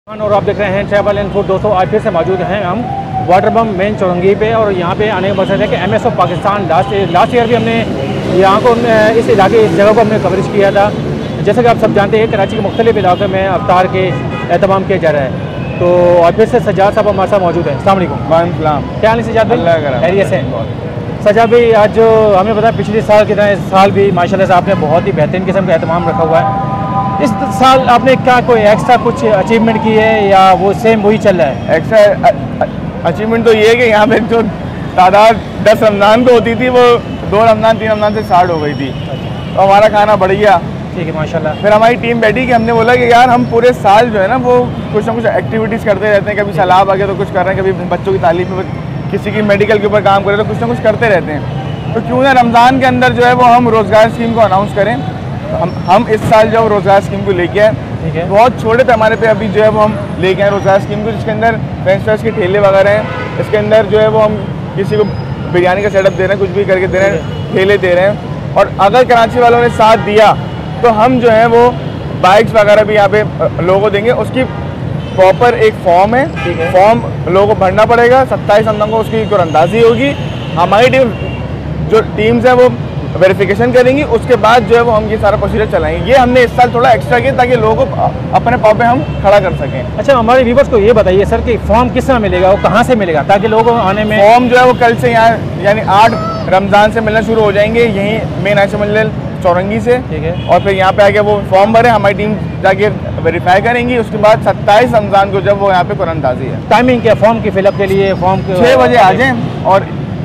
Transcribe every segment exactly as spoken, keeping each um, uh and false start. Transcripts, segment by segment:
और आप देख रहे हैं ट्रैवल एंड फूड। दोस्तों आज फिर से मौजूद हैं हम वाटर बम मेन चौरंगी पे, और यहाँ पे आने का मकसद है कि M S of Pakistan last last year भी हमने यहाँ को इस इलाके इस जगह को हमने कवरेज किया था। जैसे कि आप सब जानते हैं कराची के मुख्तलिफ इलाकों में अफ्तार के एहतमाम किया जा रहा है। तो और फिर से सजाद साहब हमारे साथ मौजूद हैं। अस्सलाम वालेकुम। क्या हाल है सजाद भाई? खैरियत से? सजाद भाई आज जो हमें पता है पिछले साल की तरह इस साल भी माशाल्लाह से आपने बहुत ही बेहतरीन किस्म का एहतमाम रखा हुआ है। इस साल आपने क्या कोई एक्स्ट्रा कुछ अचीवमेंट की है या वो सेम वही चल रहा है? एक्स्ट्रा अचीवमेंट तो ये है कि यहाँ पे जो तादाद दस रमज़ान को होती थी वो दो रमज़ान तीन रमज़ान से स्टार्ट हो गई थी। तो हमारा खाना बढ़ गया। ठीक है माशाल्लाह। फिर हमारी टीम बैठी कि हमने बोला कि यार हम पूरे साल जो है ना वो कुछ ना कुछ एक्टिविटीज़ करते रहते हैं। कभी सैलाब आ गया तो कुछ कर रहे हैं, कभी बच्चों की तालीम में किसी की मेडिकल के ऊपर काम कर रहे हैं, तो कुछ ना कुछ करते रहते हैं। तो क्यों ना रमज़ान के अंदर जो है वो हम रोज़गार स्कीम को अनाउंस करें। हम हम इस साल जो रोज़गार स्कीम को लेके आए, ठीक है, बहुत छोटे थे हमारे पे, अभी जो है वो हम लेके आए रोज़गार स्कीम को, जिसके अंदर फ्रेंच फ्राइज के ठेले वगैरह हैं। इसके अंदर जो है वो हम किसी को बिरयानी का सेटअप दे रहे हैं, कुछ भी करके दे रहे हैं, ठेले दे रहे हैं। और अगर कराची वालों ने साथ दिया तो हम जो है वो बाइक्स वगैरह भी यहाँ पे लोगों को देंगे। उसकी प्रॉपर एक फॉर्म है, है। फॉर्म लोगों को भरना पड़ेगा। सत्ताईस रमज़ान को उसकी कुरानंदाजी होगी। हमारी टीम जो टीम्स हैं वो वेरिफिकेशन करेंगी, उसके बाद जो है वो हम ये सारा प्रोसीजर चलाएंगे। ये हमने इस साल थोड़ा एक्स्ट्रा किया ताकि लोगों को अपने पाँव पे हम खड़ा कर सकें। अच्छा, हमारे व्यूवर्स को ये बताइए सर कि फॉर्म किस तरह मिलेगा, वो कहाँ से मिलेगा, ताकि लोगों को आने में? फॉर्म जो है वो कल से यहाँ यानी आठ रमज़ान से मिलना शुरू हो जाएंगे, यहीं मेन आयशा मंजिल चौरंगी से। ठीक है। और फिर यहाँ पे आके वो फॉर्म भरे, हमारी टीम जाके वेरीफाई करेंगी। उसके बाद सत्ताईस रमज़ान को जब वो यहाँ पे कुरानंदाजी है। टाइमिंग क्या फॉर्म की फिलअप के लिए? फॉर्म छः बजे आ जाएँ और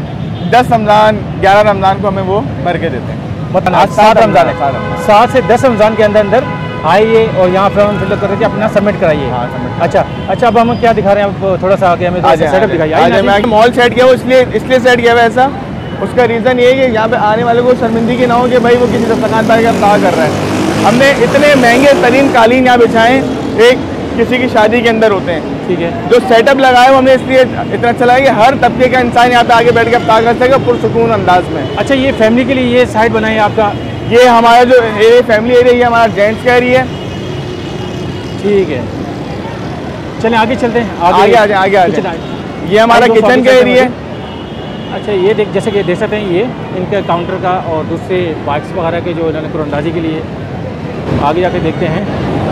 दस रमज़ान ग्यारह रमज़ान को हमें वो भर के देते हैं। मतलब आज सात रमज़ान है, सात से दस रमज़ान के अंदर अंदर आइए और यहाँ फॉर्म फिलअप करके अपना सबमिट कराइए। हाँ, सबमिट। अच्छा अच्छा, अब हम क्या दिखा रहे हैं, आप थोड़ा सा आगे हमें सेटअप दिखाइए। मॉल सेट किया वो इसलिए इसलिए सेट किया हुआ ऐसा। उसका रीज़न ये है कि यहाँ पे आने वाले को शर्मिंदगी ना हो कि भाई वो किसी दस्तरखान पर अफ्तार कर रहा है। हमने इतने महंगे तरीन कालीन यहाँ बिछाएँ, एक किसी की शादी के अंदर होते हैं। ठीक है। जो सेटअप लगाया वो हमने इसलिए इतना अच्छा लगा कि हर तबके का इंसान यहाँ पे आके बैठ के अफ्तार कर सके पुरसुकून अंदाज में। अच्छा, ये फैमिली के लिए ये साइड बनाई है आपका? ये हमारा जो ये फैमिली एरिया, ये हमारा जेंट्स का एरिया है। ठीक है, चलें आगे चलते हैं। आगे आगे आ जाए आगे आ जाए। ये हमारा किचन का एरिया है। अच्छा, ये देख जैसे कि देख सकते हैं ये इनके काउंटर का और दूसरे बाइक्स वगैरह के जो इन्होंने कुरानंदाजी के लिए। आगे जाके देखते हैं।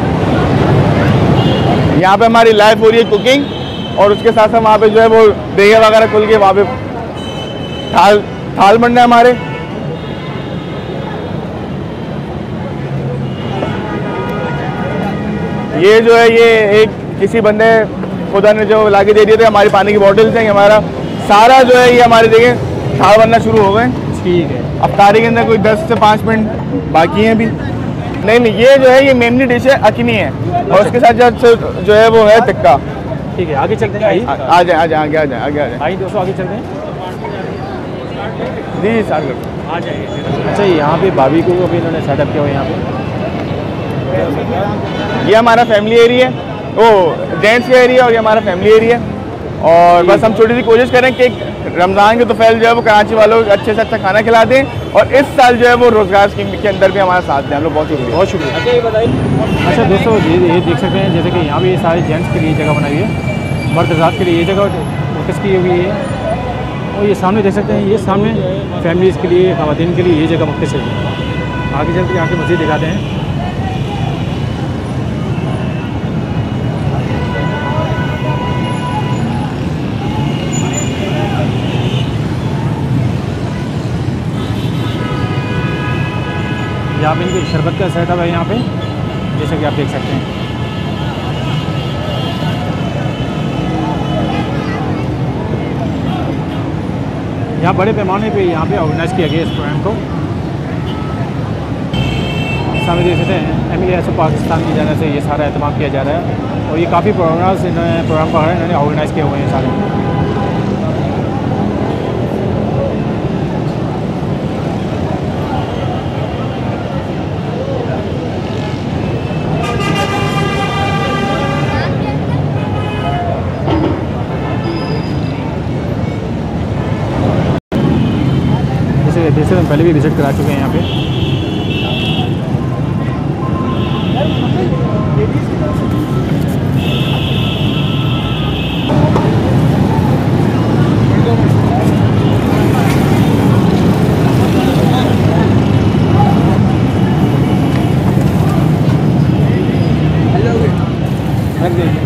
यहाँ पे हमारी लाइफ हो रही है कुकिंग, और उसके साथ साथ वहाँ पे जो है वो देगे वगैरह खुल के वहाँ पे थाल थाल बन रहे हैं हमारे। ये जो है ये एक किसी बंदे खुदा ने जो ला के दे दिए थे, हमारी पानी की बॉटल्स हैं। हमारा सारा जो है ये हमारे देखे थाल बनना शुरू हो गए। ठीक है। अफ्तारी के अंदर कोई दस से पाँच मिनट बाकी हैं अभी। नहीं नहीं, ये जो है ये मेनली डिश है अकनी है, और उसके साथ जो जो है वो है टिक्का। ठीक है, आगे चलते हैं। आइए आ जाए आ जाए आगे आ जाए आगे आ जाए। आइए दोस्तों, आगे चलते हैं। जी स्टार्ट करो, आ जाइए। अच्छा, यहाँ पे बारबी को अभी इन्होंने सेटअप किया हुआ है यहाँ पे। ये हमारा फैमिली एरिया है, वो जेंट्स का एरिया, और ये हमारा फैमिली एरिया है। और बस हम छोटी सी कोशिश करें कि रमज़ान के तोफ़ैल जो है वो कराची वालों को अच्छे से अच्छा खाना खिला दें, और इस साल जो है वो रोज़गार स्कीम के अंदर भी हमारा साथ दें। हम लोग बहुत शुक्रिया बहुत शुक्रिया। अच्छा, ये बताइए। अच्छा दोस्तों, ये ये देख सकते हैं जैसे कि यहाँ भी ये सारे जेंट्स के लिए जगह बनाई है, मर्द हज़रात के लिए ये जगह फोकस की हुई है। और ये सामने देख सकते हैं, ये सामने फैमिलीज़ के लिए, ख़वातीन के लिए ये जगह मुख्तसर है। आगे चल के यहाँ के मज़ीद दिखाते हैं। यहाँ पे इनके शरबत का सेटअप है यहाँ पे, जैसे कि आप देख सकते हैं। यहाँ बड़े पैमाने पे यहाँ पे ऑर्गेनाइज़ किया गया इस प्रोग्राम को। सामने देख सकते हैं एम एस ऑफ पाकिस्तान की जाने से ये सारा एहतमाम किया जा रहा है, और ये काफ़ी प्रोग्राम्स इन्होंने प्रोग्राम पकड़ा इन्होंने ऑर्गेनाइज़ किए हुए हैं सारे। जैसे हम पहले भी विज़िट करा चुके हैं यहाँ पे। रख दीजिए।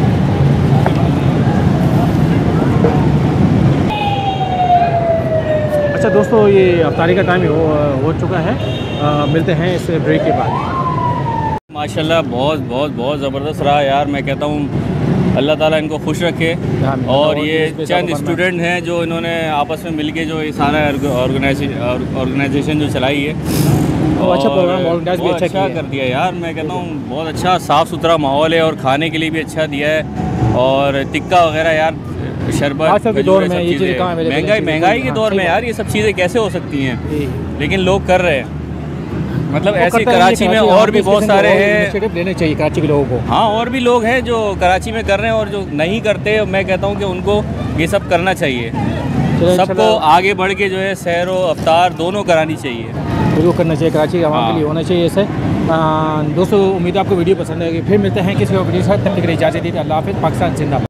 अच्छा दोस्तों, ये अफ्तारी का टाइम हो, हो चुका है। आ, मिलते हैं इस ब्रेक के बाद। माशाल्लाह बहुत बहुत बहुत ज़बरदस्त रहा यार। मैं कहता हूँ अल्लाह ताला इनको खुश रखे। और ये चंद स्टूडेंट हैं जो इन्होंने आपस में मिलके जो ये सारा ऑर्गेनाइजेशन जो चलाई है, तो अच्छा प्रोग्राम ऑर्गेनाइज भी अच्छा, अच्छा कर दिया यार। मैं कहता हूँ बहुत अच्छा साफ़ सुथरा माहौल है और खाने के लिए भी अच्छा दिया है। और टिक्का वगैरह यार, शरबत के दौर में ये चीज़ें कहाँ मिलेगी? महंगाई महंगाई के दौर में यार ये सब चीज़ें कैसे हो सकती हैं, लेकिन लोग कर रहे हैं। मतलब ऐसे कराची में और भी बहुत सारे हैं, लेने चाहिए कराची के लोगों को। हाँ, और भी लोग हैं जो कराची में कर रहे हैं और जो नहीं करते। मैं कहता हूँ कि उनको ये सब करना चाहिए। सबको आगे बढ़ के जो है सैर व अफ्तार दोनों करानी चाहिए, बिल्कुल करना चाहिए। कराची के आवाम के लिए होना चाहिए ऐसे। दोस्तों, उम्मीद है आपको वीडियो पसंद आएगी। फिर मिलते हैं किसी और वीडियो के साथ। तब तक के लिए इजाज़त दीजिए। अल्लाह हाफ़िज़। पाकिस्तान जिंदाबाद।